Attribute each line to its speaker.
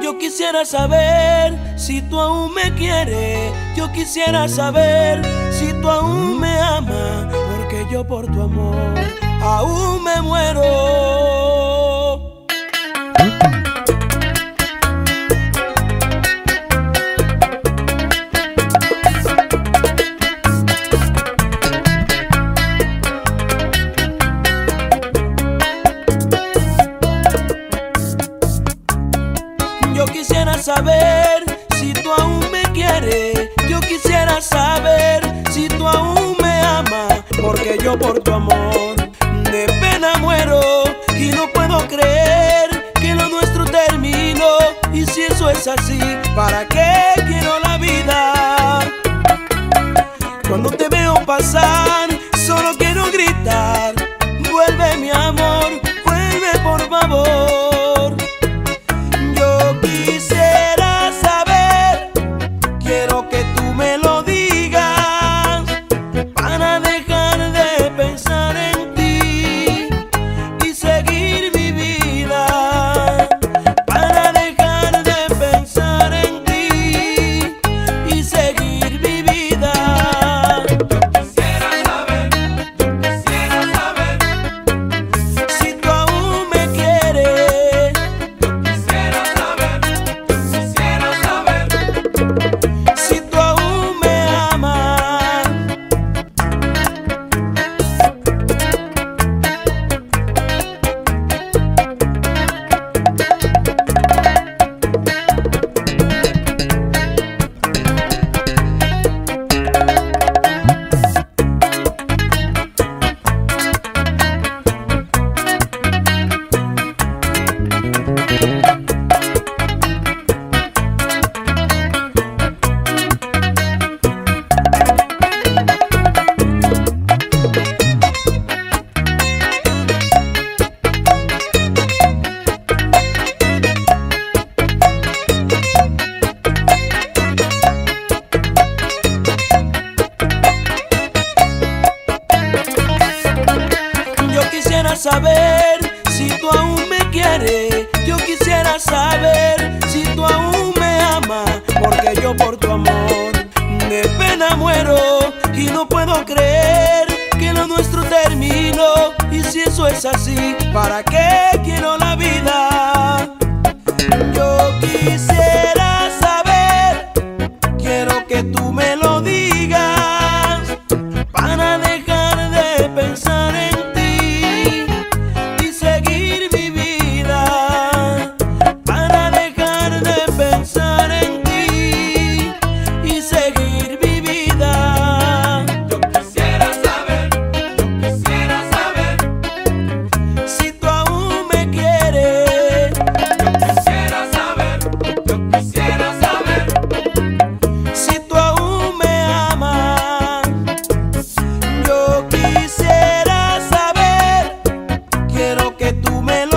Speaker 1: Yo quisiera saber si tú aún me quieres. Yo quisiera saber si tú aún me amas, porque yo por tu amor aún me muero. Yo quisiera saber si tú aún me quieres. Yo quisiera saber si tú aún me amas, porque yo por tu amor de pena muero. Y no puedo creer que lo nuestro terminó. Y si eso es así, ¿para qué quiero la vida? Cuando te veo pasar, solo quiero gritar: vuelve mi amor, vuelve por favor. Quisiera saber, quiero que tú me lo digas, para dejar de pensar en ti y seguir mi vida. Para dejar de pensar en ti y seguir mi vida. Yo quisiera saber si tú aún me quieres. Si tú aún me amas. Yo quisiera saber si tú aún me quieres. Yo quisiera saber si tú aún me amas, porque yo por tu amor de pena muero. Y no puedo creer que lo nuestro terminó. Y si eso es así, ¿para qué quiero la vida? Yo quisiera saber, quiero que tú me lo digas, para dejar de pensar en ti y seguir mi vida. Para dejar de pensar en ti y seguir mi vida. Yo quisiera saber si tú aún me quieres. Yo quisiera saber si tú aún me amas. Yo quisiera saber, quiero que tú me lo